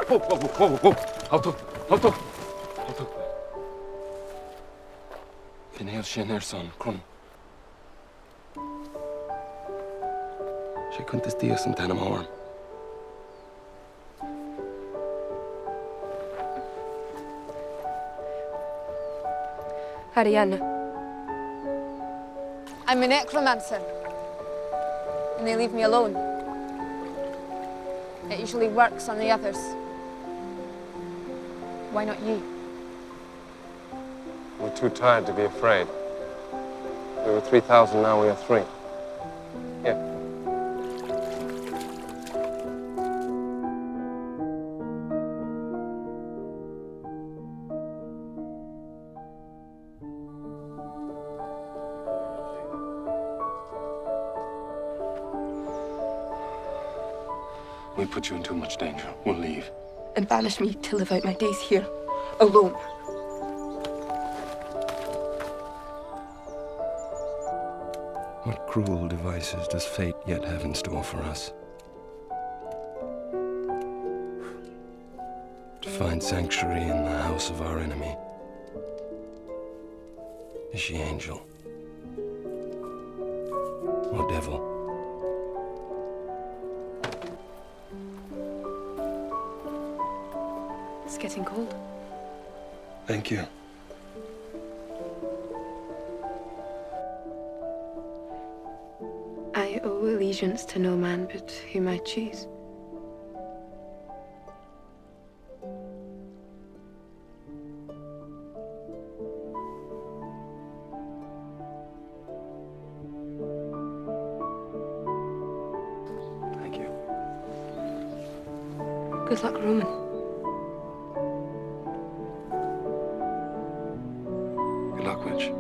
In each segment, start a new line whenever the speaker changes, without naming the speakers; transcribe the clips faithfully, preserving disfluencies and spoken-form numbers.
whoa, whoa, whoa, whoa. Halt op, halt op. Halt op. Fin heel sin er son, Crum. Sé Quintus Dias yn dan am horm.
Arianne.
I'm a necromancer, and they leave me alone. It usually works on the others. Why not you?
We're too tired to be afraid. We were three thousand, now we are three. Yeah.
We put you in too much danger. We'll leave.
And banish me to live out my days here, alone.
What cruel devices does fate yet have in store for us? To find sanctuary in the house of our enemy. Is she angel? Or devil?
It's getting cold.
Thank you.
I owe allegiance to no man but whom I choose.
Thank you.
Good luck, Roman.
Good luck, witch.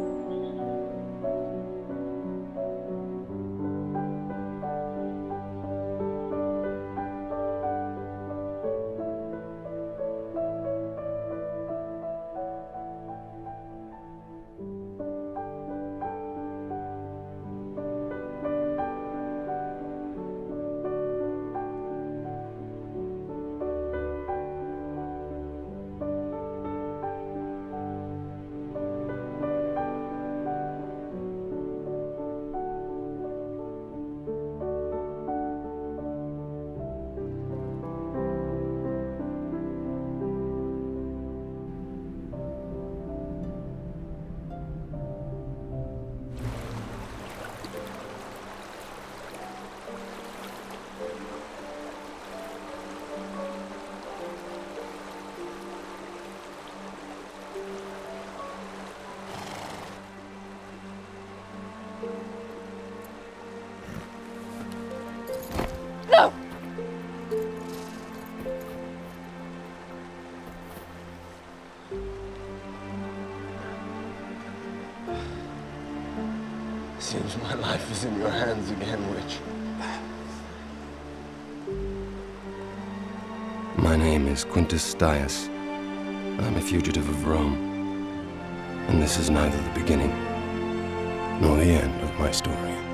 No!
Seems my life is in your hands again, witch.
My name is Quintus Dias. I'm a fugitive of Rome. And this is neither the beginning nor the end of my story.